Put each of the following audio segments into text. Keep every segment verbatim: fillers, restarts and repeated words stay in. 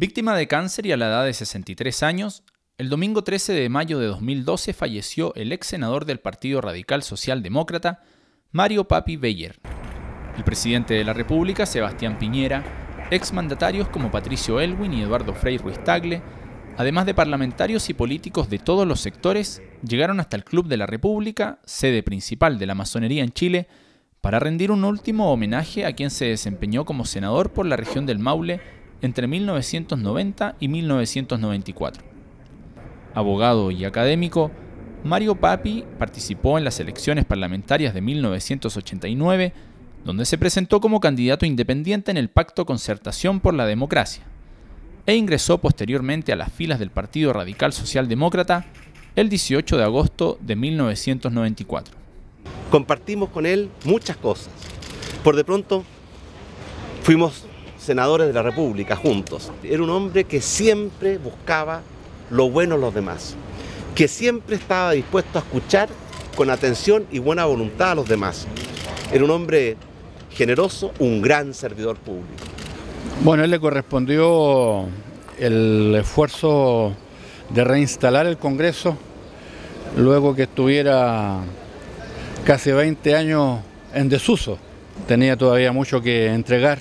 Víctima de cáncer y a la edad de sesenta y tres años, el domingo trece de mayo de dos mil doce falleció el ex senador del Partido Radical Socialdemócrata, Mario Papi Beyer. El presidente de la República, Sebastián Piñera, ex mandatarios como Patricio Aylwin y Eduardo Frei Ruiz-Tagle, además de parlamentarios y políticos de todos los sectores, llegaron hasta el Club de la República, sede principal de la masonería en Chile, para rendir un último homenaje a quien se desempeñó como senador por la región del Maule entre mil novecientos noventa y mil novecientos noventa y cuatro. Abogado y académico, Mario Papi participó en las elecciones parlamentarias de mil novecientos ochenta y nueve, donde se presentó como candidato independiente en el Pacto Concertación por la Democracia, e ingresó posteriormente a las filas del Partido Radical Socialdemócrata el dieciocho de agosto de mil novecientos noventa y cuatro. Compartimos con él muchas cosas. Por de pronto fuimos senadores de la República juntos. Era un hombre que siempre buscaba lo bueno en los demás, que siempre estaba dispuesto a escuchar con atención y buena voluntad a los demás. Era un hombre generoso, un gran servidor público. Bueno, a él le correspondió el esfuerzo de reinstalar el Congreso luego que estuviera casi veinte años en desuso. Tenía todavía mucho que entregar,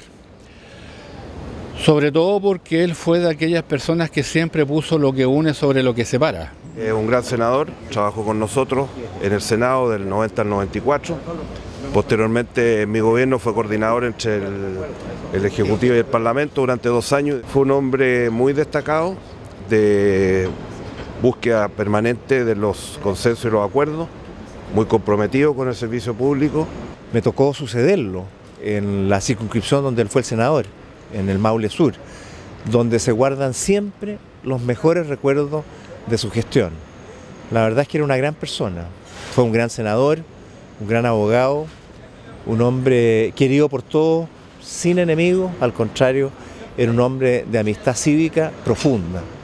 sobre todo porque él fue de aquellas personas que siempre puso lo que une sobre lo que separa. Es un gran senador, trabajó con nosotros en el Senado del noventa al noventa y cuatro. Posteriormente en mi gobierno fue coordinador entre el, el Ejecutivo y el Parlamento durante dos años. Fue un hombre muy destacado, de búsqueda permanente de los consensos y los acuerdos, muy comprometido con el servicio público. Me tocó sucederlo en la circunscripción donde él fue el senador, en el Maule Sur, donde se guardan siempre los mejores recuerdos de su gestión. La verdad es que era una gran persona, fue un gran senador, un gran abogado, un hombre querido por todos, sin enemigos, al contrario, era un hombre de amistad cívica profunda.